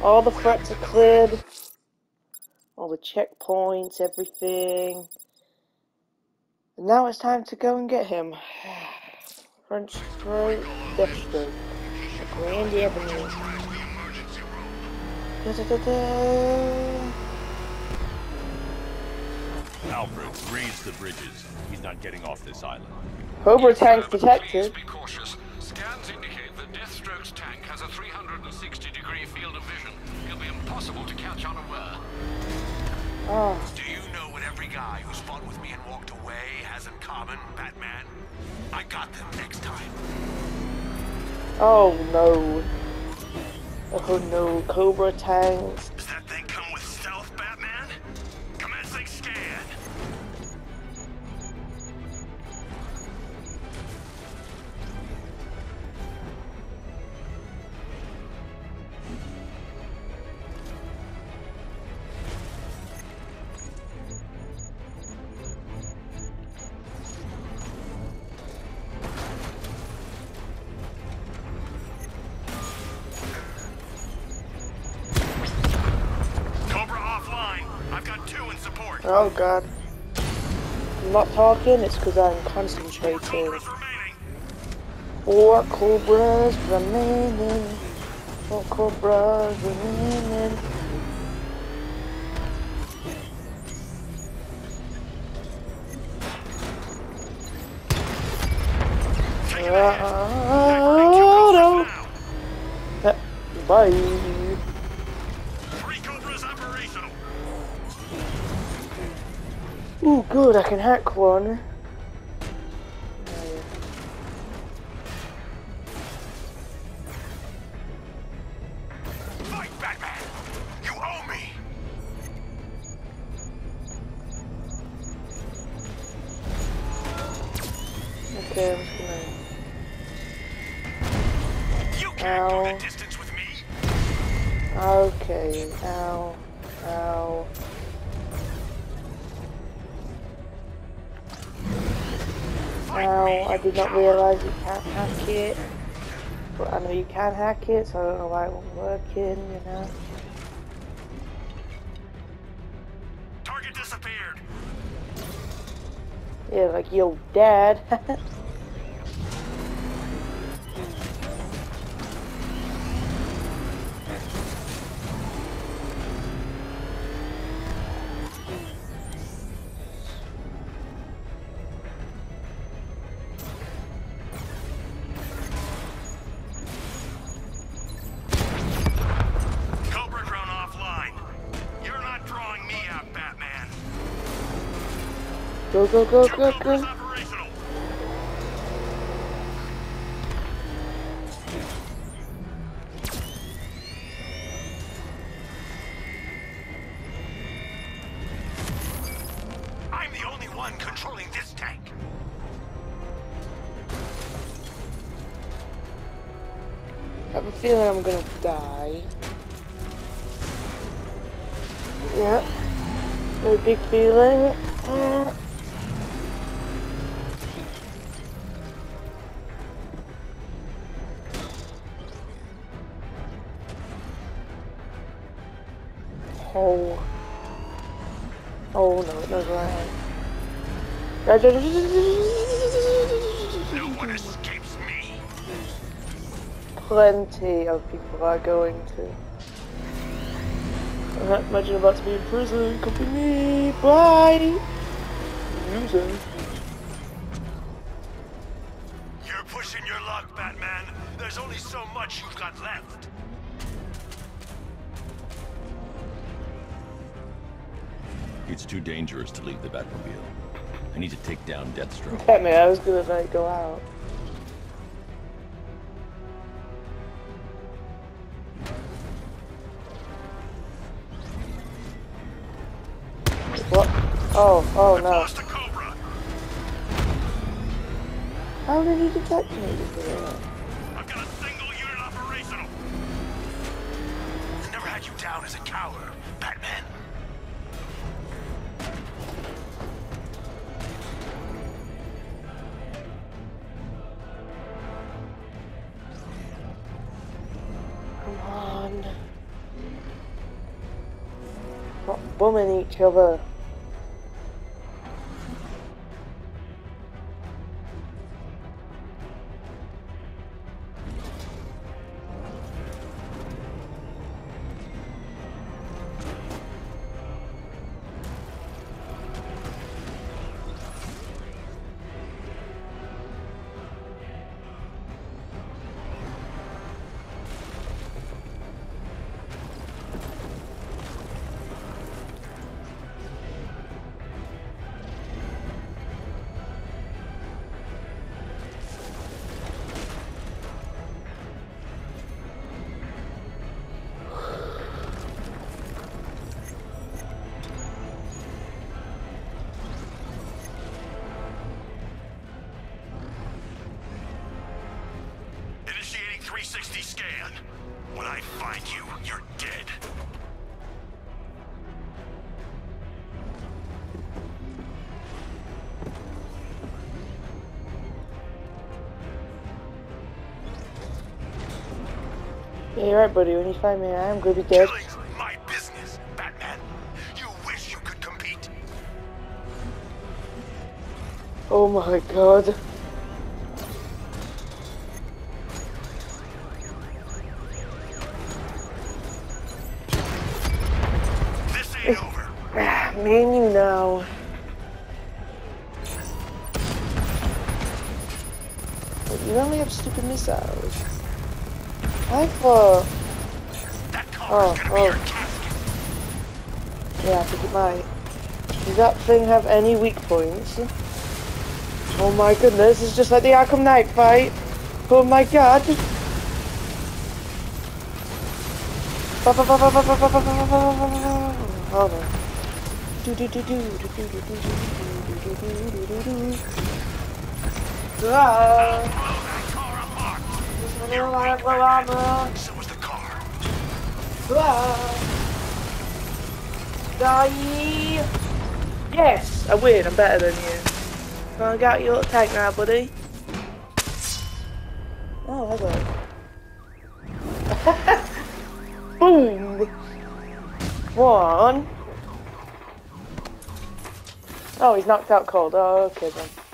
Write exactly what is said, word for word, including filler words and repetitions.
All the threats are cleared. All the checkpoints, everything. And now it's time to go and get him. French throat, Deathstroke. Grand Avenue. Da, da, da, da. Alfred, raise the bridges. He's not getting off this island. Cobra tank's detected. Please be cautious. Scans indicate that Deathstroke's tank has a three hundred sixty degree field of vision. It'll be impossible to catch unaware. Oh. Do you know what every guy who's fought with me and walked away has in common, Batman? I got them next time. Oh no. Oh no, Cobra tanks. Does that thing come with stealth, Batman? Commencing scan. Oh god. I'm not talking, it's because I'm concentrating. Four Cobras remaining. Four Cobras remaining. Oh no. Uh, bye. Ooh, good, I can hack one. Fight, Batman! You owe me! Okay, I'm just gonna... You can't go the distance with me! Okay, ow, ow. Ow, I did not realise you can't hack it. But I know you can hack it, so I don't know why it wasn't working, you know. Target disappeared. Yeah, like your dad. Go, go, go, go, go. I'm the only one controlling this tank. I have a feeling I'm gonna die. Yeah. No big feeling. Uh. Oh. Oh no, it knows where I am. No one escapes me. Plenty of people are going to. I'm not imagine about to be in prison. Come to me. Bye. Loser. You're pushing your luck, Batman. There's only so much you've got left. It's too dangerous to leave the Batmobile. I need to take down Deathstroke. Batman, I was gonna like go out. What? Oh, oh no. How did he detect me? I've got a single unit operational. I never had you down as a coward, Batman. Come on. bumming each other. Initiating three sixty scan. When I find you, you're dead. Yeah, you're right, buddy. When you find me, I am gonna be dead. Killing's my business, Batman. You wish you could compete. Oh my god. This ain't over. Me and you now. But you only have stupid missiles. I thought. That car Oh, is gonna be oh. your casket. Yeah, I think it might. Does that thing have any weak points? Oh my goodness, it's just like the Arkham Knight fight. Oh my god. Hold on. So was the car. Die! Yes! I win, I'm better than you. Gonna get your tank now, buddy. Oh, hello. Boom! One. Oh, he's knocked out cold. Oh, okay then.